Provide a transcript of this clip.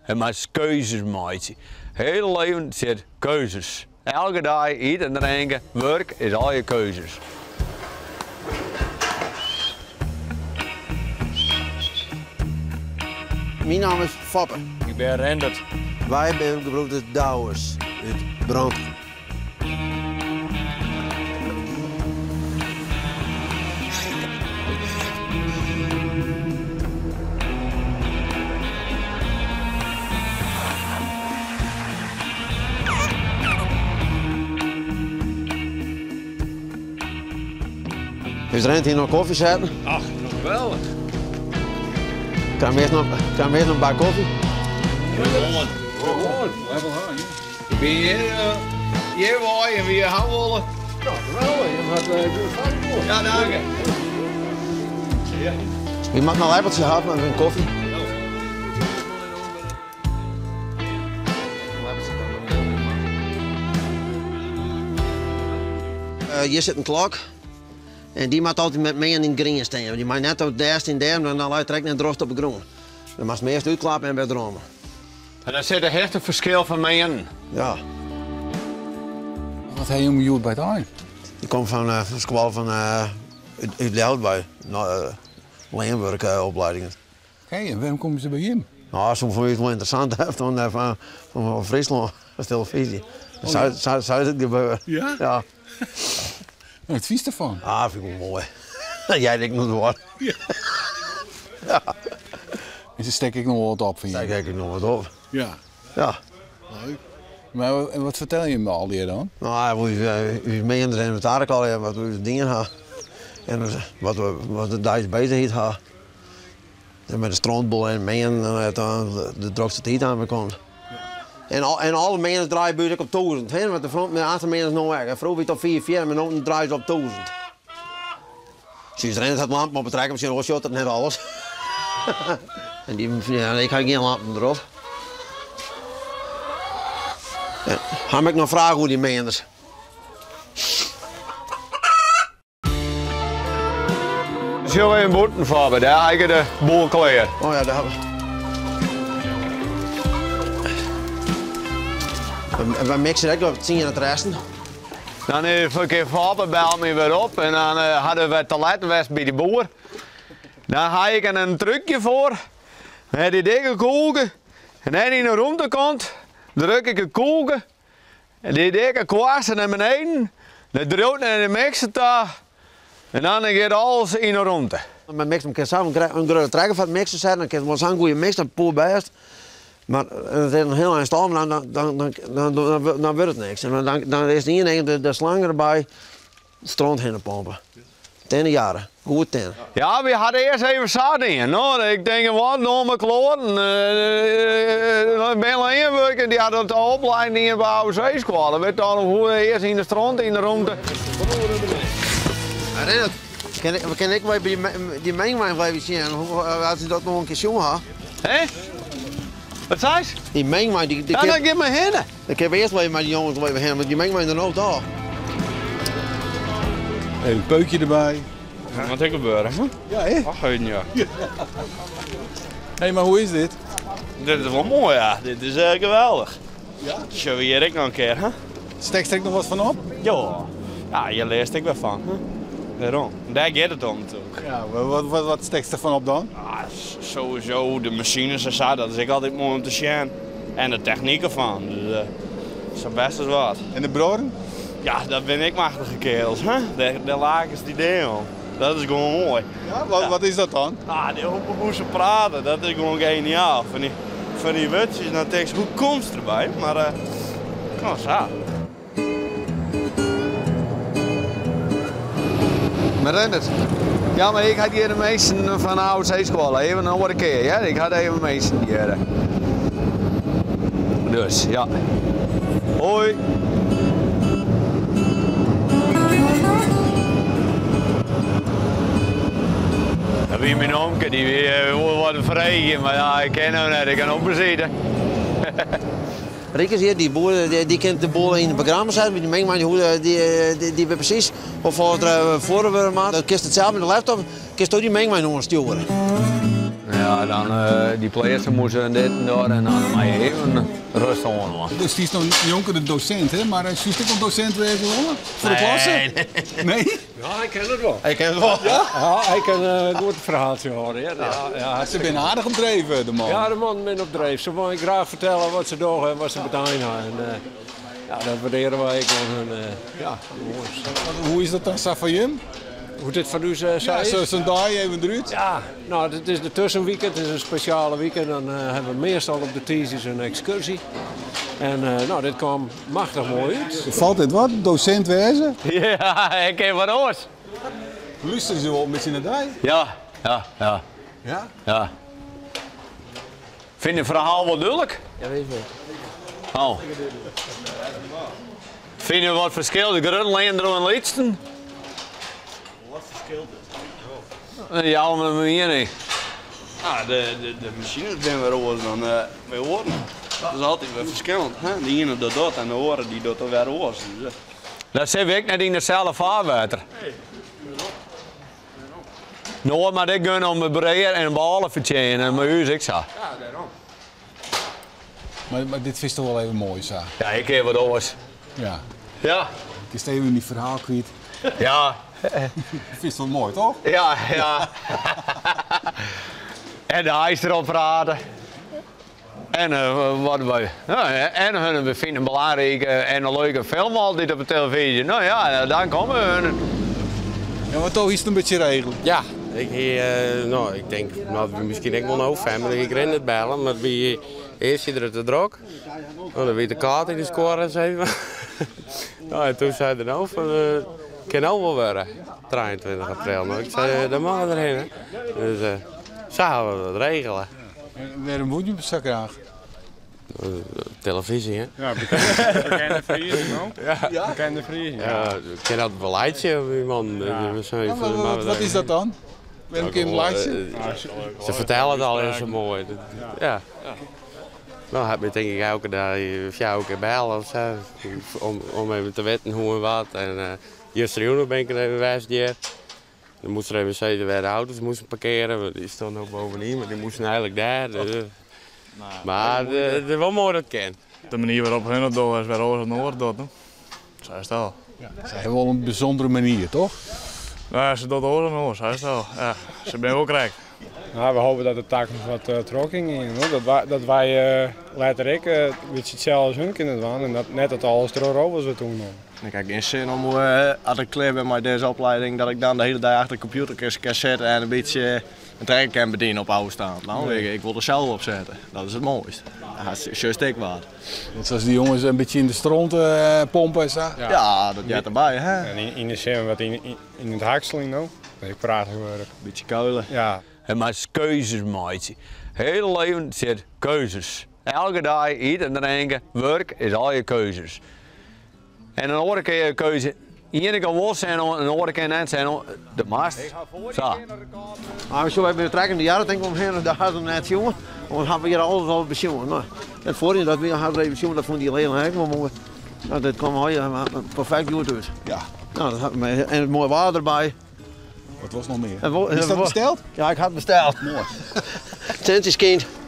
Je moet keuzes maken. Heel leven zit keuzes. Elke dag eten en drinken, werk is al je keuzes. Mijn naam is Foppe. Ik ben Rendert. Wij zijn gebroeders Douwers uit Brand. Is Rent hier nog koffie zetten? Ach, geweldig. Kan we eerst nog een bak koffie? Gewoon. Ik ben hier waar en weer gaan willen. Ja, geweldig. Je gaat Ja, dank je. Je mag nog een lepeltje hebben met een koffie. Hier zit een klok. En die moet altijd met mij in het groen staan. Die mag net op de eerste in de en dan laat je direct naar droog op het groen. Dan mag je eerst uitklappen en weer dromen. En daar zit een heftig verschil van mij in. Ja. Wat heb je om bij het aan? Die komt van de school van uit Leeuwarden, Leenwerkopleidingen. Kijk, en waarom komen ze bij hem? Nou, soms vond je het wel interessant van Friesland, als televisie. Zou het gebeuren? Ja? Ja. Wat vies ervan? Ah, vind ik wel mooi. Jij denkt nog wat. Ja. Ja. En ze stek ik nog wat op van je? Daar kijk ik nog wat op. Ja. Ja. Leuk. Maar en wat vertel je me al hier dan? Nou, we mee in de inventaris al hebben, wat we dingen hebben. En wat de Duits bezigheid hebben. En met de strandbol en mee en de drogste tijd aankomt. En alle mensen draaien buiten op 1000. Hè? Want de front met de achtermensen nog weg. Vroeger was het op 4, maar nu draaien ze op 1000. Sinds Rent had lampen op betrekken, misschien was het net alles. En ik had geen lampen erop. Ja, ga ik nog vragen hoe die meenders. Zullen we een boeten voor daar heb je de boel klaar. Oh ja, daar hebben we. We mixen ook wat zien in het resten. Dan even een keer Faber bel me weer op en dan hadden we toilettenwest bij de boer. Dan ga ik een trucje voor. Met die dikke koelken. En als die naar rondte komt, druk ik een koelken. En die dikke kwasten naar beneden. Dan druk naar de mixer. En dan gaat alles in de rondte. Met mixen kan je samen een grote trekker van het mixen zetten. Dan kan je wel een goede mix, dan poel bijst. Maar het is een heel eind stal, dan wordt het niks. En dan is niet één de slang erbij, strand heen pompen. 10 jaren, goed 10. Ja, we hadden eerst even zaten in. No? Ik denk, wat, nog maar kloten. Ik ben alleen werken, die hadden de opleiding in de AOC-school. Dan werd dan hoe eerst in de strand, in de rondte. Renat, kan ik bij die mengwijn blijven zien? Als je dat nog een keer jongen had. Hé? Wat zei ze? Die mengwijn, die Ja, dan geef me heen. ik heb eerst wel met die jongens blijven heen, maar die mengwijn er ook al. Een peukje erbij. Wat ik gebeuren, hè? Ja, hè? Ach, ja. Hé, maar hoe is dit? Dit is wel mooi, ja. Dit is geweldig. Ja? Zullen we hier ook nog een keer, hè? Stek er nog wat van op? Ja. Ja, hier leest ik wel van. Hè? Daarom. Daar gaat het om natuurlijk. Ja, wat stek er van op dan? Ah, sowieso de machines en zo, dat is ik altijd mooi om te zien. En de techniek ervan. Dus dat is best eens wat. En de broden? Ja, dat ben ik machtige kerels, hè? De lakens die deel. Dat is gewoon mooi. Ja, wat is dat dan? Ah, hoe ze praten, dat is gewoon geniaal. Van die wutjes, dan denk je, hoe komt het erbij? Maar, nou, zo. Maar Rendert, ja, maar ik had hier de meesten van de AOC-school. Even nog een keer, ja? Ik had even de meesten hier. Dus, ja. Hoi. Dat wie mijn omke, die wil wat vregen, maar ja, ik ken hem net, ik kan ook bezitten. Riekers hier, die boer, die kent de boel in het programma zetten, die mengwijn, die weet precies hoeveel er voor we maken. Dan kun je het zelf met de laptop, kun je die mengwijn nog sturen. Ja, dan die plessen moesten dit en dat en dan maar even rust aan. Dus die is nog een jonker docent, hè? Maar is ook een docent wezen hoor? Voor de klasse? Nee? Ja, hij kent het wel. Ik ken het wel. Ja? Ja, hij kan een goed verhaaltje horen. Ja. Ze zijn aardig omdreven, de man. Ja, de man ben op dreef. Ze willen graag vertellen wat ze doen en wat ze betalen. En, ja, dat waarderen wij gewoon. Ja, jongens. Hoe is dat dan, Safayim? Hoe dit van u zei? Ja, zo'n dag even eruit. Ja, nou, het is de tussenweekend, het is een speciale weekend. Dan hebben we meestal op de thesis een excursie. En nou, dit kwam machtig mooi uit. Valt dit wat? Docent wezen? Ja, ik heb wat oors. Luisteren ze wel met je naar die? Ja. Ja? Vind je het verhaal wel duidelijk? Ja, weet je wel. Oh. Vind je wat verschil de Grunlander en Leidsten? Wat verschilt het? Ja, met me niet. Ah, de machines zijn weer anders dan wij horen. Dat is altijd weer verschillend. Hè? De ene doet dat en de andere die doet dat weer anders. Dus, Dat zit ik net in hetzelfde vaarwater. Nou, maar ik ga om mijn breer en een bal vertjenen en mijn huis ik zo. Ja, daarom. Maar dit is toch wel even mooi, zo. Ja, ik heb wat oors. Ja. Ja. Het is even die verhaal kwijt. Ja. Het is wel mooi, toch? Ja. En de ijs erop praten. En wat we. Ja, en we vinden belangrijk en een leuke film altijd op de televisie. Nou ja, dan komen we. Ja, maar toch is het een beetje regelen. Ja, ik denk dat we misschien ook wel een hoofdfamilie. Ik ren het bellen, maar wie eerst iedere te druk. Nou, dan weet de kaart in de score eens even. Nou, en toen zei de nou van, kan ook wel worden, 23 april. Nou, ik zei, dan mag we erheen. Hè. Dus zo gaan we dat regelen. Waarom moet je zo graag? Televisie, hè? Ja, bekende verhuizing ook. Ja, bekende verhuizing. Ja, ik ken dat beleidje, die man. Wat is dat dan? Welke keer een lijstje? Ze vertellen het al eens zo mooi. Ja. Nou, heb je denk ik elke dag of jou ook bellen of zo, om even te weten hoe en wat. En gisteren ben ik er even geweest. Dan moesten er even zeggen waar de auto's moesten parkeren. Die stonden ook bovenin, maar die moesten eigenlijk daar. Maar het is wel mooi dat ken. De manier waarop hun het doen is weer oorlog noord doen. Zo is het al. Ze hebben wel een bijzondere manier, toch? Ja, ze doen oorlog noord, zo is het al. Ja, ze zijn ook rijk. Nou, we hopen dat de taak nog wat trokking in. Dat wij later een beetje hetzelfde als hun kunnen doen. En dat net dat alles erover was we toen nog. Ik heb geen zin om, als ik klaar ben met deze opleiding, dat ik dan de hele dag achter de computer kan zitten en een beetje een trekker kan bedienen op afstand. Nou, ik wil er zelf op zetten. Dat is het mooiste. Dat is juist ik waard. Net zoals die jongens een beetje in de stront pompen en zo. Ja, dat gaat erbij, hè? En in de zin wat in het hakseling nou. Dat ik praat geworden. Beetje kuilen. Ja. En maar keuzes maatje. Hele leven zit keuzes. Elke dag eten en drinken, werk is al je keuzes. En een andere keer je keuze. Eén kan wel zijn en een andere keer net zijn. De mast. Zo. Maar zo hebben we trekkende jaren denk ik omheen daar hadden we net jongen. Dan hebben we hier alles al besjoen. Nou, het voordeel dat we hadden besjoen, dat vond die heel erg mooi. Nou, dat kwam heel perfect goed uit. Ja. Nou, dat had me, en het mooie water erbij. Wat was nog meer? Is dat besteld? Ja, ik had besteld. Mooi. Tentjes kind.